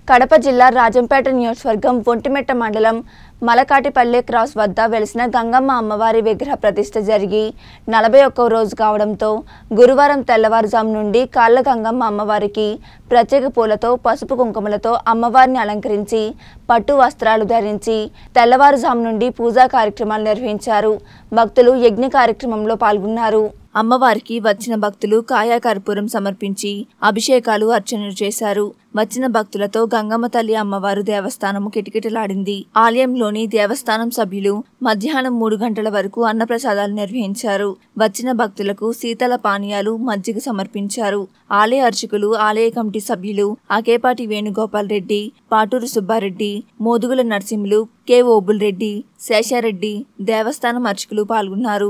కడప జిల్లా రాజంపేట నియోజకవర్గం ఒంటిమిట్ట మండలం మలకాటిపల్లె క్రాస్ వద్ద వెలిసిన గంగమ్మ అమ్మవారి విగ్రహ ప్రతిష్ఠ జరిగి 41వ రోజు కావడంతో గురువారం తెల్లవారుజాము నుండి కాళ్ళ గంగమ్మ అమ్మవారికి ప్రత్యేక పూలతో పసుపు కుంకుమలతో అమ్మవారిని అలంకరించి పట్టు వస్త్రాలు ధరించి తెల్లవారుజాము నుండి పూజా కార్యక్రమాలు నిర్వహించారు. భక్తులు యజ్ఞ కార్యక్రమంలో పాల్గొన్నారు. అమ్మవారికి వచ్చిన భక్తులు కాయా కర్పూరం సమర్పించి అభిషేకాలు అర్చనలు చేశారు. వచ్చిన భక్తులతో గంగమ్మ తల్లి అమ్మవారు దేవస్థానము కిటకిటలాడింది. ఆలయంలోని దేవస్థానం సభ్యులు మధ్యాహ్నం 3 గంటల వరకు అన్నప్రసాదాలు నిర్వహించారు. వచ్చిన భక్తులకు శీతల పానీయాలు మజ్జిగ సమర్పించారు. ఆలయ అర్చకులు, ఆలయ కమిటీ సభ్యులు ఆకేపాటి వేణుగోపాల్ రెడ్డి, పాటూరు సుబ్బారెడ్డి, మోదుగుల నరసింహులు, కె ఓబుల్ రెడ్డి, శేషారెడ్డి, దేవస్థానం అర్చకులు పాల్గొన్నారు.